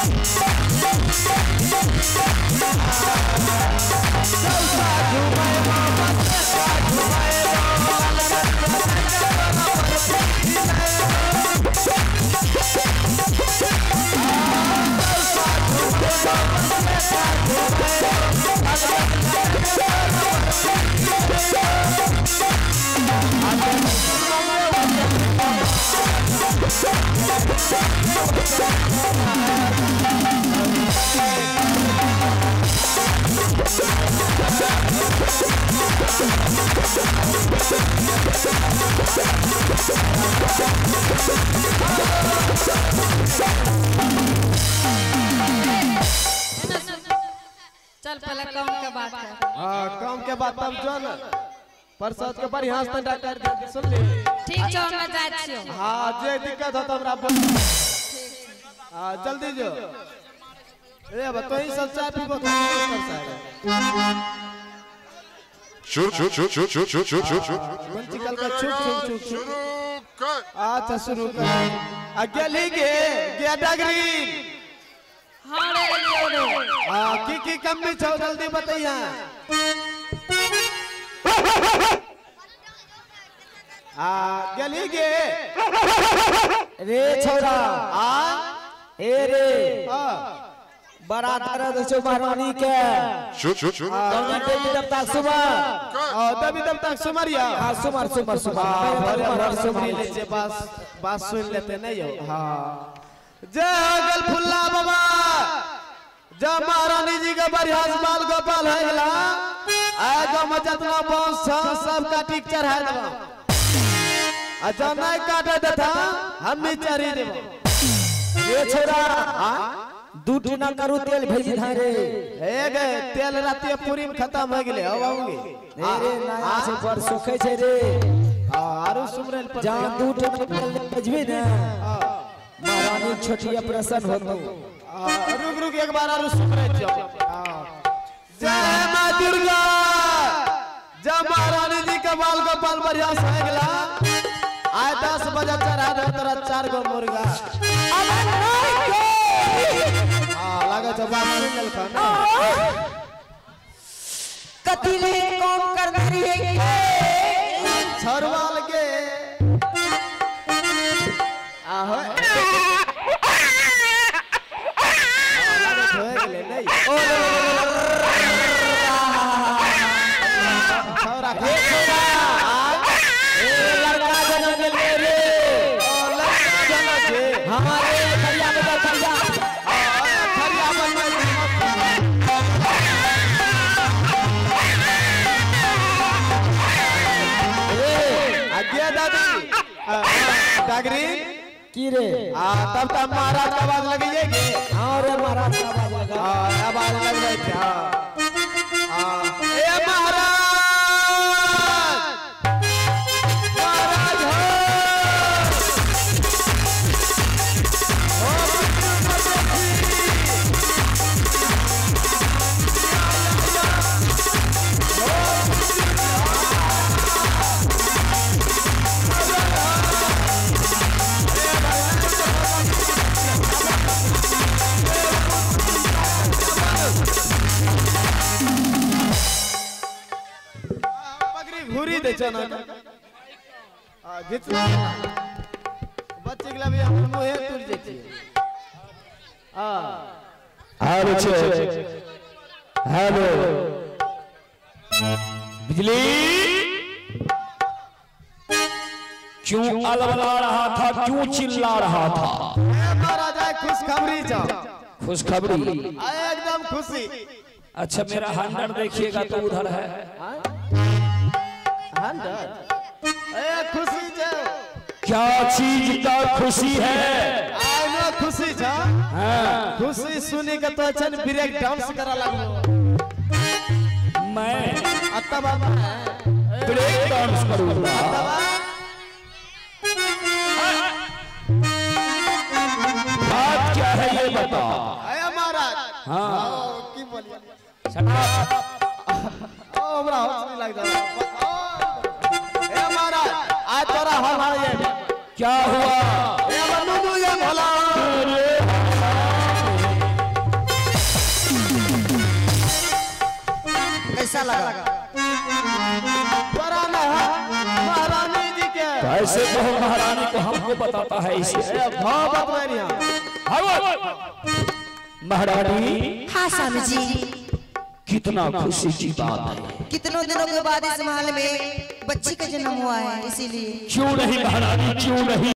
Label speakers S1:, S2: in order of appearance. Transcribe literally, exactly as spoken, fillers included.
S1: चल पहले काम के बात कर।
S2: हां काम के बात तब जो न प्रसाद के बढ़िया से डॉक्टर दे सुन ले।
S1: ठीक छ हम जाय छियो।
S2: हां जे दिक्कत हो त हमरा बोल। हां जल्दी जो। ए अब तो ही सब चाय पीबो कर साहब।
S3: शुरू शुरू शुरू शुरू शुरू शुरू शुरू शुरू शुरू
S2: बंटी कल का चुप चुप चुप
S3: शुरू कर।
S2: अच्छा शुरू कर। आगे ले गे गे डगरी।
S1: हां रे लियो रे।
S2: हां की की कमी छौ जल्दी बताइया। आ गेली गे
S4: रे छोरा
S2: आ
S4: ए रे
S2: हां
S4: बड़ा दर्द छो महारानी के
S3: शुरू शुरू शुरू
S4: कौन देवी देवता सुमर
S2: आ देवी देवता सुमरिया।
S4: हां सुमर सुमर सुमर
S2: भले भले सुमरी ले जे बात बात सुन लेते नहीं हो। हां जय गल फुल्ला बाबा जय महारानी जी के बढ़िया बाल गोपाल है गला आ गो मजतना बांस सब का टिक चढ़ा देबो आ जब नहीं काटे देता हम भी चढ़ी देबो।
S4: ये छोरा दू टीना करू तेल भेज धारे
S2: हे गे तेल राती पूरी में खत्म हो गेले अब आऊंगी
S4: रे नया से पर सुखे छे रे
S2: आरो सुमरल पर
S4: जहां दू टीना तेल भेजबे ना महारानी छोटी ऑपरेशन होतो।
S2: रुक रुक एक बार आरो सुमरल जाओ। जय मां दुर्गा जय महारानी जी के बाल गोपाल बढ़िया से हो गेला आज दस बजे चढ़ा दे तोरा चार गो मुर्गा। हां लागे जवाब मिलल का ना
S4: कतिले कौन कर रही है
S2: छरवाल के आहो लागे होए गेले नहीं ओ छोरा के छोरा ए लड़का जन्म ले रे ओ लड़का जन्म के
S4: हमारे खरिया में खरिया
S2: खरिया बनवा ए आज्ञा दादी डागरी
S4: की रे
S2: आ तब तब महाराज का आवाज लगी गे।
S4: हां रे महाराज का आवाज लगा
S2: हां आवाज लग रही थी। हां हां ए महाराज महाराज घूरी दे चना आ घिच बच्चे के लिए हम मुंह तुर जेती आ
S4: हेलो हेलो बिजली क्यों अलबला रहा था क्यों चिल्ला रहा था।
S2: ए महाराज खुशखबरी चाहो
S4: खुशखबरी
S2: एकदम खुशी।
S4: अच्छा मेरा हंड्रेड देखिएगा तो उधर है
S2: हंड्रेड ए खुशी जाओ
S4: क्या चीज का खुशी है।
S2: आनो खुशी छ
S4: हाँ।
S2: खुशी सुनी के तो चन ब्रेक डांस करा लागलो
S4: मैं
S2: अतबा
S4: ब्रेक डांस करूंगा। बात क्या है ये बता।
S2: आया महाराज
S4: हाँ
S2: की बोलिए
S4: सटा
S2: ओ हमरा हंसी लग जा ए महाराज आज तोरा हमार ये
S4: क्या हुआ
S2: ए मनु ये भला
S5: कैसा लगा?
S2: पुराना है महारानी जी के।
S4: कैसे कहो महारानी को हमको बताता है इसे।
S2: ए भाव बतवानिया
S4: महारानी
S5: हाँ स्वामी जी,
S4: कितना खुशी की बात है।
S5: कितनों दिनों के बाद इस महल में बच्ची का जन्म हुआ है, इसीलिए।
S4: क्यों नहीं महारानी, क्यों नहीं।